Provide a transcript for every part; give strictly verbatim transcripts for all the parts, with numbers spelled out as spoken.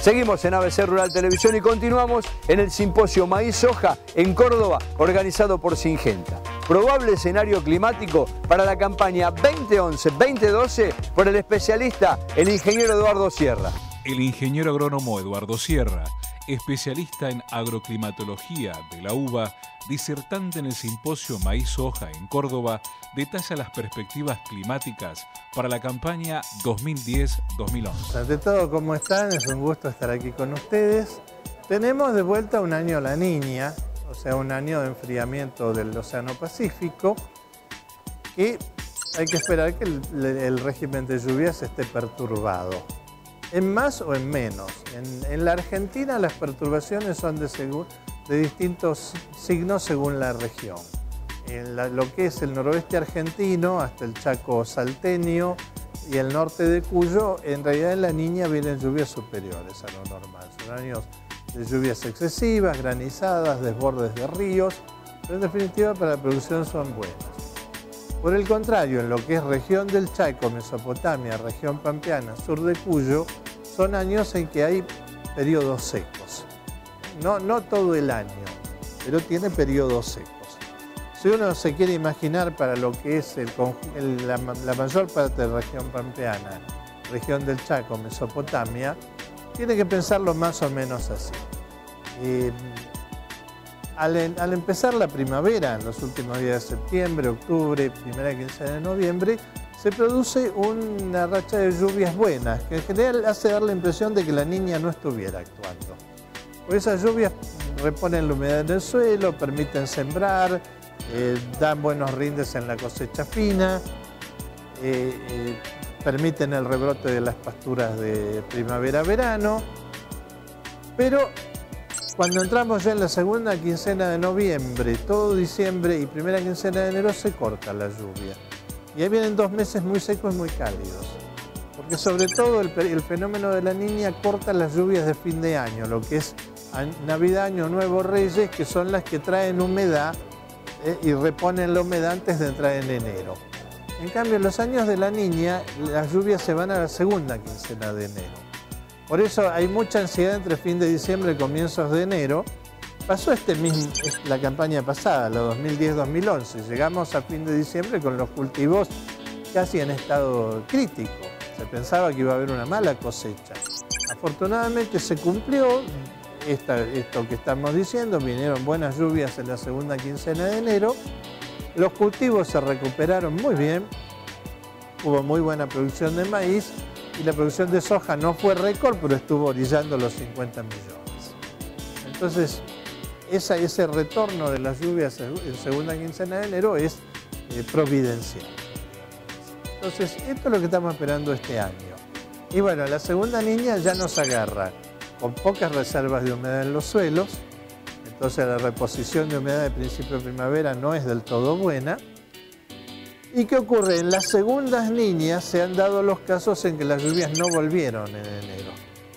Seguimos en A B C Rural Televisión y continuamos en el simposio Maíz Soja en Córdoba, organizado por Syngenta. Probable escenario climático para la campaña veinte once veinte doce por el especialista, el ingeniero Eduardo Sierra. El ingeniero agrónomo Eduardo Sierra, especialista en agroclimatología de la uva, disertante en el simposio Maíz Soja en Córdoba, detalla las perspectivas climáticas para la campaña dos mil diez dos mil once. Ante todo, ¿cómo están? Es un gusto estar aquí con ustedes. Tenemos de vuelta un año La Niña, o sea, un año de enfriamiento del Océano Pacífico, y hay que esperar que el, el régimen de lluvias esté perturbado, en más o en menos. En, en la Argentina las perturbaciones son de, de distintos signos según la región. En la, lo que es el noroeste argentino, hasta el Chaco salteño y el norte de Cuyo, en realidad en La Niña vienen lluvias superiores a lo normal. Son años de lluvias excesivas, granizadas, desbordes de ríos, pero en definitiva para la producción son buenas. Por el contrario, en lo que es región del Chaco, Mesopotamia, región pampeana, sur de Cuyo, son años en que hay periodos secos. No, no todo el año, pero tiene periodos secos. Si uno se quiere imaginar para lo que es el, el, la, la mayor parte de la región pampeana, región del Chaco, Mesopotamia, tiene que pensarlo más o menos así. Eh, al, al empezar la primavera, en los últimos días de septiembre, octubre, primera quincena de noviembre, se produce una racha de lluvias buenas, que en general hace dar la impresión de que La Niña no estuviera actuando. Pues esas lluvias reponen la humedad en el suelo, permiten sembrar, eh, dan buenos rindes en la cosecha fina, eh, eh, permiten el rebrote de las pasturas de primavera-verano, pero cuando entramos ya en la segunda quincena de noviembre, todo diciembre y primera quincena de enero se corta la lluvia. Y ahí vienen dos meses muy secos y muy cálidos, porque sobre todo el, el fenómeno de La Niña corta las lluvias de fin de año, lo que es Navidad, Año Nuevo, Reyes, que son las que traen humedad eh, y reponen la humedad antes de entrar en enero. En cambio, en los años de La Niña, las lluvias se van a la segunda quincena de enero. Por eso hay mucha ansiedad entre fin de diciembre y comienzos de enero. Pasó este mismo, la campaña pasada, la dos mil diez dos mil once. Llegamos a fin de diciembre con los cultivos casi en estado crítico. Se pensaba que iba a haber una mala cosecha. Afortunadamente se cumplió esta, esto que estamos diciendo. Vinieron buenas lluvias en la segunda quincena de enero. Los cultivos se recuperaron muy bien. Hubo muy buena producción de maíz y la producción de soja no fue récord, pero estuvo orillando los cincuenta millones. Entonces, Esa, ese retorno de las lluvias en segunda quincena de enero es eh, providencial. Entonces, esto es lo que estamos esperando este año. Y bueno, la segunda niña ya nos agarra con pocas reservas de humedad en los suelos, entonces la reposición de humedad de principio de primavera no es del todo buena. ¿Y qué ocurre? En las segundas niñas se han dado los casos en que las lluvias no volvieron en enero.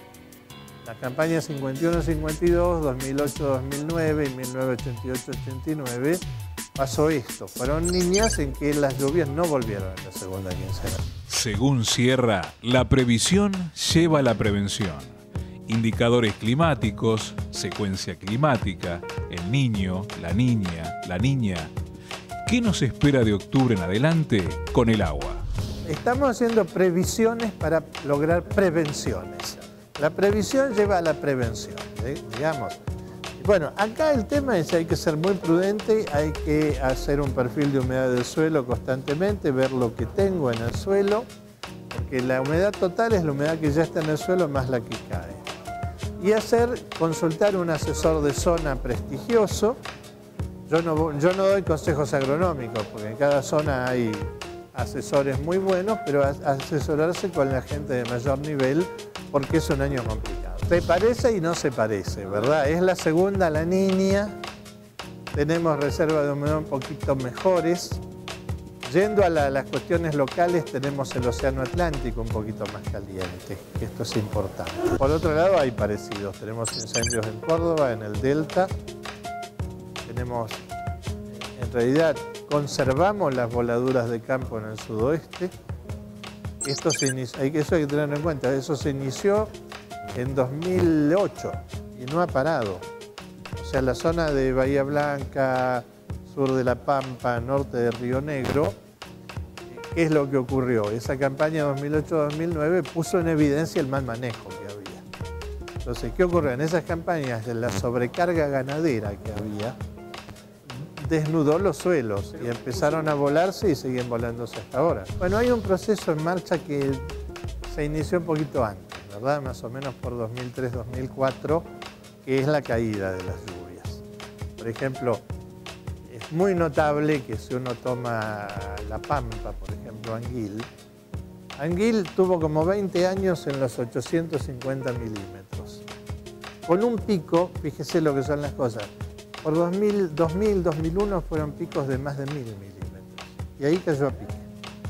La campaña cincuenta y uno cincuenta y dos, dos mil ocho dos mil nueve y mil novecientos ochenta y ocho ochenta y nueve pasó esto. Fueron niñas en que las lluvias no volvieron en la segunda quincena. Según Sierra, la previsión lleva a la prevención. Indicadores climáticos, secuencia climática, el niño, la niña, la niña. ¿Qué nos espera de octubre en adelante con el agua? Estamos haciendo previsiones para lograr prevenciones. La previsión lleva a la prevención, ¿eh? digamos. Bueno, acá el tema es que hay que ser muy prudente, hay que hacer un perfil de humedad del suelo constantemente, ver lo que tengo en el suelo, porque la humedad total es la humedad que ya está en el suelo más la que cae. Y hacer, consultar un asesor de zona prestigioso. Yo no, yo no doy consejos agronómicos, porque en cada zona hay asesores muy buenos, pero asesorarse con la gente de mayor nivel, porque es un año complicado. Se parece y no se parece, ¿verdad? Es la segunda La Niña, tenemos reservas de humedad un poquito mejores. Yendo a la, las cuestiones locales, tenemos el Océano Atlántico un poquito más caliente, que esto es importante. Por otro lado, hay parecidos. Tenemos incendios en Córdoba, en el Delta. Tenemos, en realidad, conservamos las voladuras de campo en el sudoeste. Esto se inició, eso hay que tenerlo en cuenta. Eso se inició en dos mil ocho y no ha parado. O sea, la zona de Bahía Blanca, sur de La Pampa, norte de Río Negro, ¿qué es lo que ocurrió? Esa campaña dos mil ocho dos mil nueve puso en evidencia el mal manejo que había. Entonces, ¿qué ocurrió? En esas campañas de la sobrecarga ganadera que había, desnudó los suelos y empezaron a volarse y siguen volándose hasta ahora. Bueno, hay un proceso en marcha que se inició un poquito antes, ¿verdad? Más o menos por dos mil tres dos mil cuatro, que es la caída de las lluvias. Por ejemplo, es muy notable que si uno toma La Pampa, por ejemplo, Anguil, Anguil tuvo como veinte años en los ochocientos cincuenta milímetros. Con un pico, fíjese lo que son las cosas, por dos mil, dos mil, dos mil uno fueron picos de más de mil milímetros. Y ahí cayó a pique.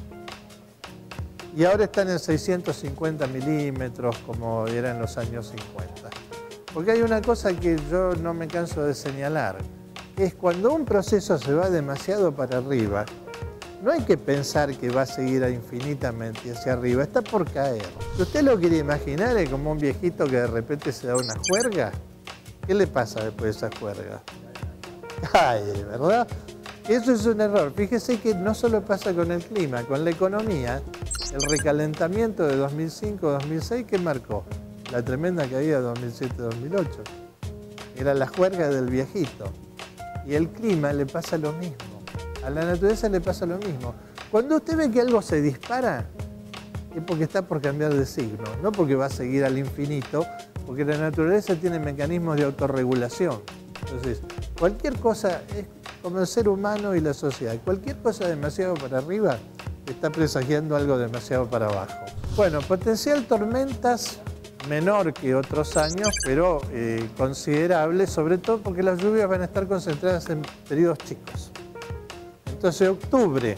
Y ahora están en seiscientos cincuenta milímetros, como era en los años cincuenta. Porque hay una cosa que yo no me canso de señalar, que es cuando un proceso se va demasiado para arriba, no hay que pensar que va a seguir infinitamente hacia arriba, está por caer. Si usted lo quiere imaginar, es como un viejito que de repente se da una juerga. ¿Qué le pasa después de esa juerga? Cae, ¿verdad? Eso es un error. Fíjese que no solo pasa con el clima, con la economía, el recalentamiento de dos mil cinco dos mil seis, ¿qué marcó? La tremenda caída de dos mil siete dos mil ocho. Era la juerga del viejito. Y el clima le pasa lo mismo. A la naturaleza le pasa lo mismo. Cuando usted ve que algo se dispara, es porque está por cambiar de signo, no porque va a seguir al infinito, porque la naturaleza tiene mecanismos de autorregulación. Entonces, cualquier cosa, es como el ser humano y la sociedad, cualquier cosa demasiado para arriba está presagiando algo demasiado para abajo. Bueno, potencial tormentas menor que otros años, pero eh, considerable, sobre todo porque las lluvias van a estar concentradas en periodos chicos. Entonces, octubre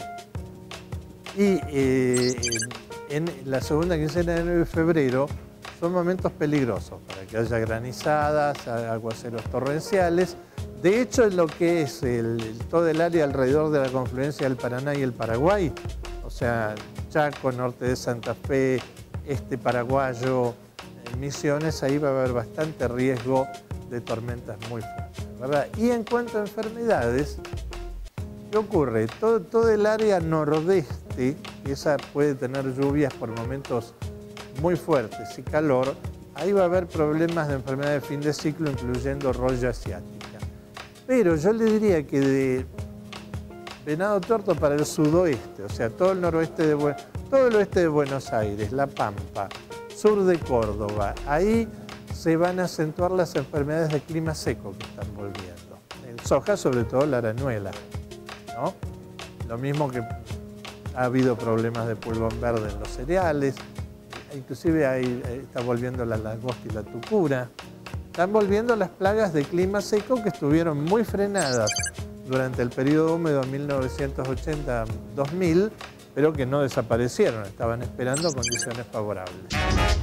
y eh, en la segunda quincena de enero y febrero son momentos peligrosos para que haya granizadas, aguaceros torrenciales. De hecho, en lo que es el, todo el área alrededor de la confluencia del Paraná y el Paraguay, o sea, Chaco, norte de Santa Fe, este paraguayo, Misiones, ahí va a haber bastante riesgo de tormentas muy fuertes, ¿verdad? Y en cuanto a enfermedades, ¿qué ocurre? Todo, todo el área nordeste, esa puede tener lluvias por momentos muy fuertes y calor, ahí va a haber problemas de enfermedad de fin de ciclo, incluyendo roya asiática. Pero yo le diría que de Venado Tuerto para el sudoeste, o sea, todo el noroeste de, todo el oeste de Buenos Aires, La Pampa, sur de Córdoba, ahí se van a acentuar las enfermedades de clima seco que están volviendo. En soja, sobre todo la arañuela, ¿no? Lo mismo que ha habido problemas de pulgón verde en los cereales, inclusive ahí está volviendo la langosta y la tucura. Están volviendo las plagas de clima seco que estuvieron muy frenadas durante el periodo húmedo mil novecientos ochenta a dos mil, pero que no desaparecieron, estaban esperando condiciones favorables.